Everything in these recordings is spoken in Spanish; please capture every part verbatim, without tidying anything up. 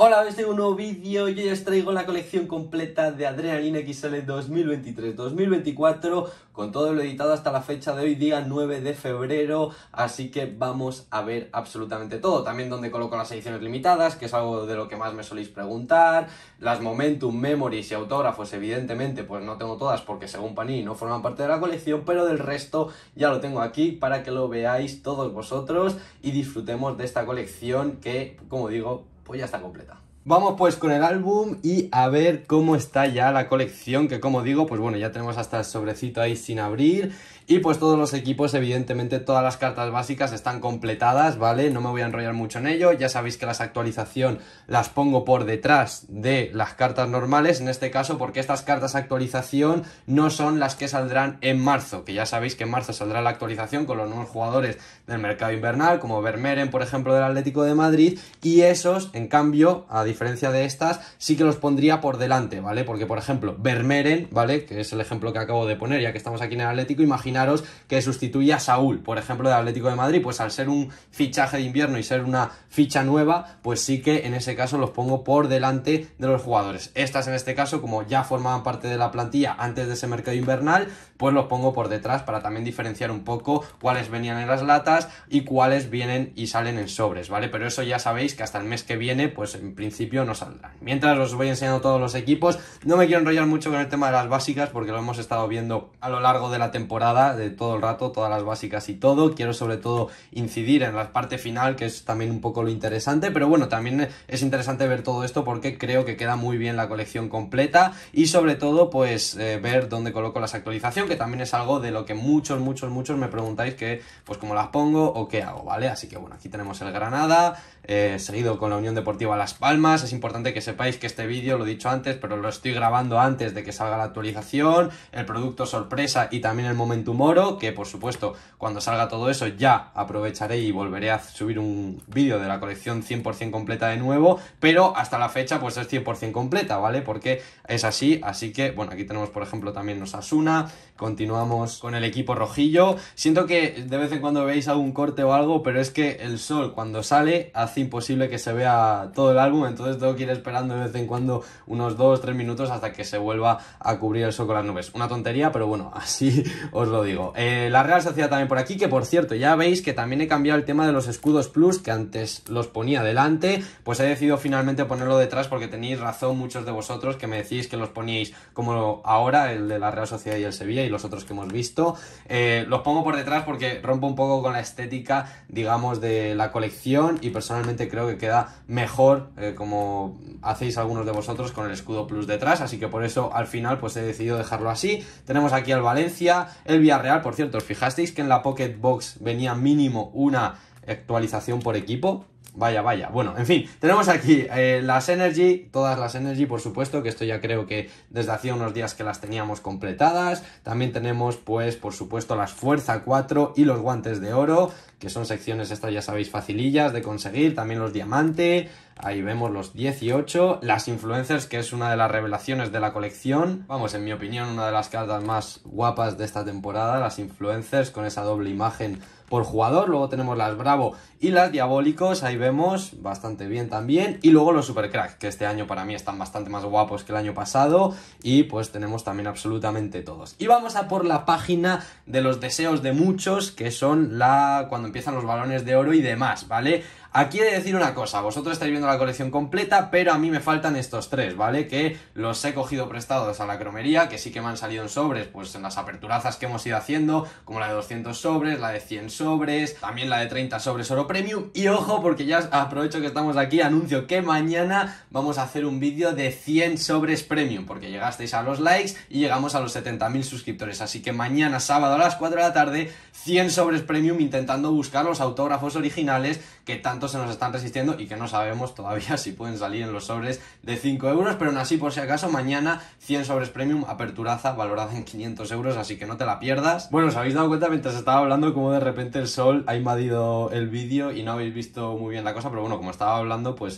Hola, hoy tengo un nuevo vídeo y hoy os traigo la colección completa de Adrenaline X L dos mil veintitrés dos mil veinticuatro con todo lo editado hasta la fecha de hoy, día nueve de febrero, así que vamos a ver absolutamente todo. También donde coloco las ediciones limitadas, que es algo de lo que más me soléis preguntar, las Momentum, Memories y autógrafos, evidentemente pues no tengo todas porque según Panini no forman parte de la colección, pero del resto ya lo tengo aquí para que lo veáis todos vosotros y disfrutemos de esta colección que, como digo, pues ya está completa. Vamos pues con el álbum y a ver cómo está ya la colección, que como digo, pues bueno, ya tenemos hasta el sobrecito ahí sin abrir. Y pues todos los equipos, evidentemente todas las cartas básicas están completadas, ¿vale? No me voy a enrollar mucho en ello, ya sabéis que las actualización las pongo por detrás de las cartas normales, en este caso porque estas cartas actualización no son las que saldrán en marzo, que ya sabéis que en marzo saldrá la actualización con los nuevos jugadores del mercado invernal, como Vermeeren, por ejemplo, del Atlético de Madrid, y esos, en cambio, a diferencia de estas, sí que los pondría por delante, ¿vale? Porque, por ejemplo, Vermeeren, ¿vale? Que es el ejemplo que acabo de poner, ya que estamos aquí en el Atlético, imaginaros que sustituye a Saúl, por ejemplo, del Atlético de Madrid, pues al ser un fichaje de invierno y ser una ficha nueva, pues sí que en ese caso los pongo por delante de los jugadores. Estas en este caso, como ya formaban parte de la plantilla antes de ese mercado invernal, pues los pongo por detrás para también diferenciar un poco cuáles venían en las latas y cuáles vienen y salen en sobres, ¿vale? Pero eso ya sabéis que hasta el mes que viene, pues en principio no saldrán. Mientras os voy enseñando todos los equipos, no me quiero enrollar mucho con el tema de las básicas porque lo hemos estado viendo a lo largo de la temporada, de todo el rato, todas las básicas y todo. Quiero sobre todo incidir en la parte final, que es también un poco lo interesante, pero bueno, también es interesante ver todo esto porque creo que queda muy bien la colección completa y sobre todo pues eh, ver dónde coloco las actualizaciones, que también es algo de lo que muchos, muchos, muchos me preguntáis que pues cómo las pongo o qué hago, ¿vale? Así que bueno, aquí tenemos el Granada, eh, seguido con la Unión Deportiva Las Palmas. Es importante que sepáis que este vídeo, lo he dicho antes, pero lo estoy grabando antes de que salga la actualización, el producto sorpresa y también el Momentum Oro, que por supuesto cuando salga todo eso ya aprovecharé y volveré a subir un vídeo de la colección cien por cien completa de nuevo, pero hasta la fecha pues es cien por cien completa, ¿vale? Porque es así, así que bueno, aquí tenemos por ejemplo también Osasuna, continuamos con el equipo rojillo. Siento que de vez en cuando veis algún corte o algo, pero es que el sol cuando sale hace imposible que se vea todo el álbum, entonces tengo que ir esperando de vez en cuando unos dos tres minutos hasta que se vuelva a cubrir el sol con las nubes. Una tontería, pero bueno, así os lo digo. Eh, la Real Sociedad también por aquí, que por cierto, ya veis que también he cambiado el tema de los escudos plus, que antes los ponía delante, pues he decidido finalmente ponerlo detrás porque tenéis razón muchos de vosotros que me decís que los poníais como ahora, el de la Real Sociedad y el Sevilla y los otros que hemos visto. Eh, los pongo por detrás porque rompo un poco con la estética, digamos, de la colección y personalmente creo que queda mejor, eh, como hacéis algunos de vosotros, con el escudo plus detrás, así que por eso al final pues he decidido dejarlo así. Tenemos aquí al Valencia, el Villarreal, por cierto, ¿os fijasteis que en la Pocket Box venía mínimo una actualización por equipo? Vaya, vaya. Bueno, en fin, tenemos aquí eh, las Energy, todas las Energy, por supuesto, que esto ya creo que desde hacía unos días que las teníamos completadas. También tenemos, pues, por supuesto, las Fuerza cuatro y los Guantes de Oro, que son secciones estas, ya sabéis, facilillas de conseguir. También los Diamante, ahí vemos los dieciocho. Las Influencers, que es una de las revelaciones de la colección. Vamos, en mi opinión, una de las cartas más guapas de esta temporada, las Influencers, con esa doble imagen por jugador. Luego tenemos las Bravo y las Diabólicos, ahí vemos bastante bien también, y luego los Super Crack, que este año para mí están bastante más guapos que el año pasado, y pues tenemos también absolutamente todos. Y vamos a por la página de los deseos de muchos, que son la cuando empiezan los balones de oro y demás, ¿vale? Aquí he de decir una cosa, vosotros estáis viendo la colección completa, pero a mí me faltan estos tres, ¿vale? Que los he cogido prestados a la cromería, que sí que me han salido en sobres, pues en las aperturazas que hemos ido haciendo, como la de doscientos sobres, la de cien sobres, también la de treinta sobres oro premium. Y ojo, porque ya aprovecho que estamos aquí, anuncio que mañana vamos a hacer un vídeo de cien sobres premium, porque llegasteis a los likes y llegamos a los setenta mil suscriptores, así que mañana sábado a las cuatro de la tarde, cien sobres premium, intentando buscar los autógrafos originales que tanto se nos están resistiendo y que no sabemos todavía si pueden salir en los sobres de cinco euros, pero aún así, por si acaso, mañana cien sobres premium, aperturaza valorada en quinientos euros, así que no te la pierdas. Bueno, os habéis dado cuenta mientras estaba hablando como de repente el sol ha invadido el vídeo y no habéis visto muy bien la cosa, pero bueno, como estaba hablando, pues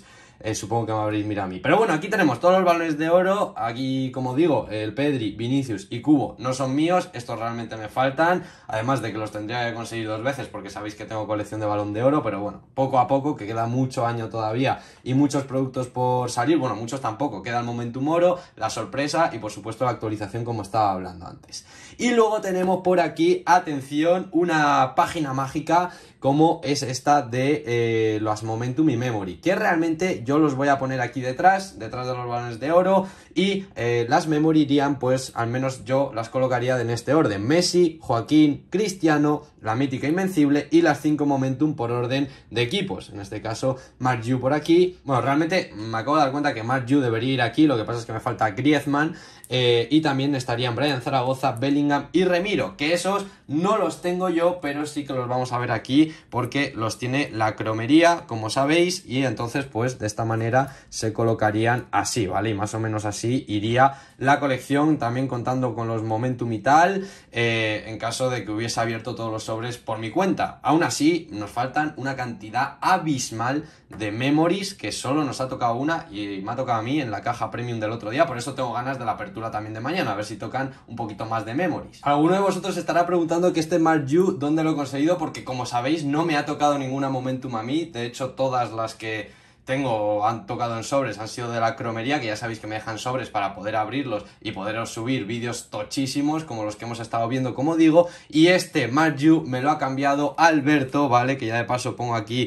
eh, supongo que me habréis mirado a mí. Pero bueno, aquí tenemos todos los balones de oro. Aquí, como digo, el Pedri, Vinicius y Cubo no son míos, estos realmente me faltan, además de que los tendría que conseguir dos veces porque sabéis que tengo colección de balón de oro, pero bueno, poco a poco, que queda mucho año todavía y muchos productos por salir, bueno, muchos tampoco, queda el Momentum Oro, la sorpresa y por supuesto la actualización como estaba hablando antes. Y luego tenemos por aquí, atención, una página mágica como es esta de eh, los Momentum y Memory, que realmente yo los voy a poner aquí detrás, detrás de los balones de oro, y eh, las Memory irían, pues al menos yo las colocaría en este orden: Messi, Joaquín, Cristiano, la mítica Invencible y las cinco Momentum por orden de equipos, en este caso Mark Yu por aquí. Bueno, realmente me acabo de dar cuenta que Mark Yu debería ir aquí, lo que pasa es que me falta Griezmann, eh, y también estarían Brian Zaragoza, Bellingham y Remiro, que esos no los tengo yo, pero sí que los vamos a ver aquí porque los tiene la cromería, como sabéis, y entonces pues de esta manera se colocarían así, ¿vale? Y más o menos así iría la colección, también contando con los Momentum y tal, eh, en caso de que hubiese abierto todos los sobres por mi cuenta. Aún así, nos faltan una cantidad abismal de memories, que solo nos ha tocado una y me ha tocado a mí en la caja premium del otro día, por eso tengo ganas de la apertura también de mañana, a ver si tocan un poquito más de memories. Alguno de vosotros estará preguntando que este Mark Yu, ¿dónde lo he conseguido? Porque como sabéis, no me ha tocado ninguna Momentum a mí, de hecho todas las que tengo han tocado en sobres han sido de la cromería, que ya sabéis que me dejan sobres para poder abrirlos y poderos subir vídeos tochísimos como los que hemos estado viendo, como digo. Y este Mark Yu me lo ha cambiado Alberto, ¿vale? Que ya de paso pongo aquí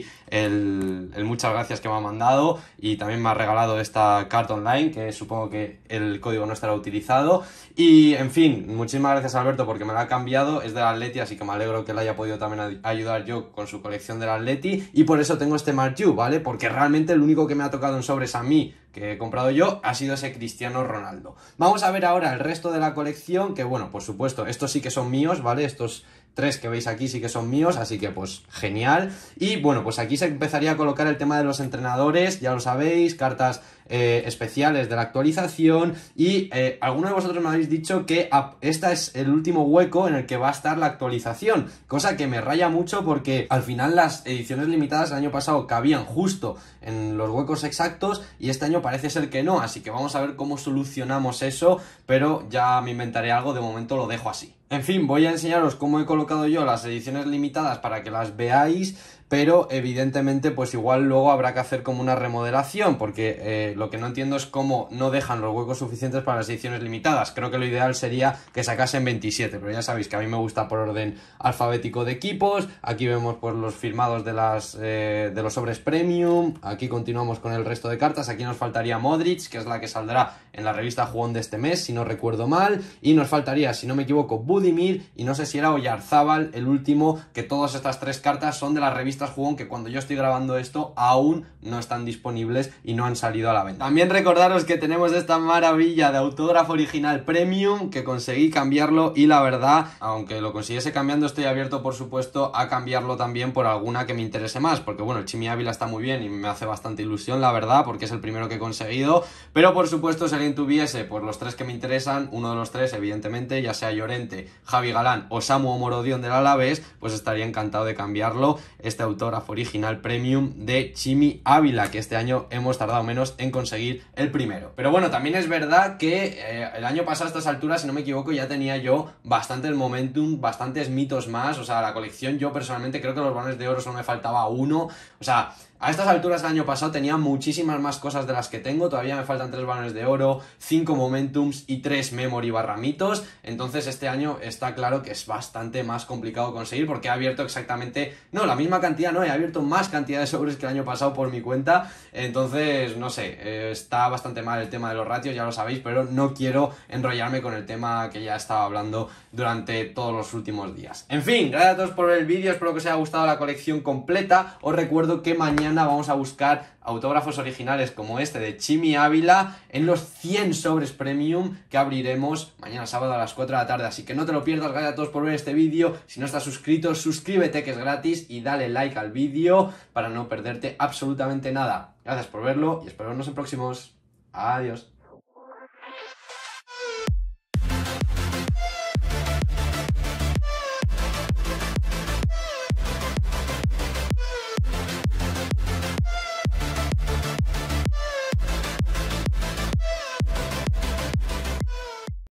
el, el muchas gracias que me ha mandado, y también me ha regalado esta carta online, que supongo que el código no estará utilizado. Y en fin, muchísimas gracias Alberto porque me lo ha cambiado, es del Atleti, así que me alegro que le haya podido también ayudar yo con su colección del Atleti, y por eso tengo este Mark Yu, ¿vale? Porque realmente el único que me ha tocado en sobres a mí, que he comprado yo, ha sido ese Cristiano Ronaldo. Vamos a ver ahora el resto de la colección, que bueno, por supuesto, estos sí que son míos, ¿vale? Estos tres que veis aquí sí que son míos, así que pues genial. Y bueno, pues aquí se empezaría a colocar el tema de los entrenadores, ya lo sabéis, cartas eh, especiales de la actualización. Y eh, alguno de vosotros me habéis dicho que este es el último hueco en el que va a estar la actualización, cosa que me raya mucho porque al final las ediciones limitadas el año pasado cabían justo en los huecos exactos y este año parece ser que no, así que vamos a ver cómo solucionamos eso, pero ya me inventaré algo, de momento lo dejo así. En fin, voy a enseñaros cómo he colocado yo las ediciones limitadas para que las veáis, pero evidentemente pues igual luego habrá que hacer como una remodelación, porque eh, lo que no entiendo es cómo no dejan los huecos suficientes para las ediciones limitadas. Creo que lo ideal sería que sacasen veintisiete, pero ya sabéis que a mí me gusta por orden alfabético de equipos. Aquí vemos pues los firmados de, las, eh, de los sobres premium. Aquí continuamos con el resto de cartas. Aquí nos faltaría Modric, que es la que saldrá en la revista Jugón de este mes, si no recuerdo mal, y nos faltaría, si no me equivoco, Budimir, y no sé si era Oyarzábal el último, que todas estas tres cartas son de las revistas Jugón, que cuando yo estoy grabando esto aún no están disponibles y no han salido a la venta. También recordaros que tenemos esta maravilla de autógrafo original premium, que conseguí cambiarlo, y la verdad, aunque lo consiguiese cambiando, estoy abierto por supuesto a cambiarlo también por alguna que me interese más, porque bueno, el Chimi Ávila está muy bien y me hace bastante ilusión, la verdad, porque es el primero que he conseguido, pero por supuesto si alguien tuviese pues los tres que me interesan, uno de los tres evidentemente, ya sea Llorente, Javi Galán o Samu Morodion del Alavés, pues estaría encantado de cambiarlo, este autógrafo original premium de Chimi Ávila, que este año hemos tardado menos en conseguir el primero. Pero bueno, también es verdad que eh, el año pasado a estas alturas, si no me equivoco, ya tenía yo bastante el Momentum, bastantes mitos más, o sea, la colección, yo personalmente creo que los balones de oro solo me faltaba uno, o sea, a estas alturas del año pasado tenía muchísimas más cosas de las que tengo, todavía me faltan tres balones de oro, cinco Momentums y tres Memory barra mitos, entonces este año está claro que es bastante más complicado conseguir porque he abierto exactamente, no, la misma cantidad, no, he abierto más cantidad de sobres que el año pasado por mi cuenta, entonces, no sé, eh, está bastante mal el tema de los ratios, ya lo sabéis, pero no quiero enrollarme con el tema que ya estaba hablando durante todos los últimos días. En fin, gracias a todos por ver el vídeo, espero que os haya gustado la colección completa, os recuerdo que mañana vamos a buscar autógrafos originales como este de Chimi Ávila en los cien sobres premium que abriremos mañana sábado a las cuatro de la tarde, así que no te lo pierdas. Gracias a todos por ver este vídeo, si no estás suscrito, suscríbete que es gratis y dale like al vídeo para no perderte absolutamente nada. Gracias por verlo y espero vernos en próximos. Adiós.